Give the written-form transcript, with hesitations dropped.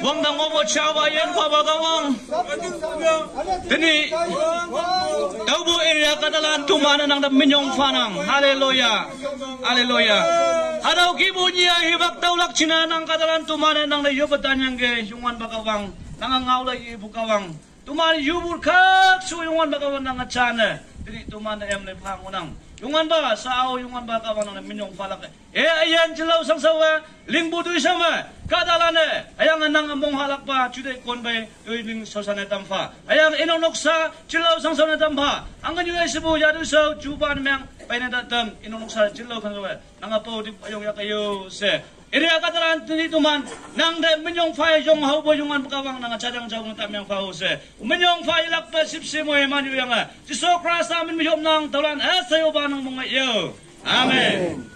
wang dang obo chawa yen pa bagawang tini daubo area kadalan tumana nang minyong fanang haleluya haleluya hadau kibunya hibak taulak cina nang kadalan tumana nang yobatan yang ge yungan bagawang nang ngaulay ibu kawang tumana yubur kak su yungan bagawang nang chana tini tumana em le pangunang yungan ba sao yungan ba kawang nang minyong falak ayan jilaw sang sawa lingbudu sama kadalane ayang nang among halak pa jude konbe ning sosane tamfa ayang inonoksa jilaw sang sawa tamfa angkan yu esibu yadu so juban meng paina datam inonoksa jilaw kan sawa nang apo di ayong yakayo se area kadalan tini tuman nang de minyong fai jong hau bo yungan kawang nang chadang jawng tamyang fa se minyong fai lak pa sipsi mo eman yu yang jiso krasa min mihom nang tolan asayo ba nang mga yo amen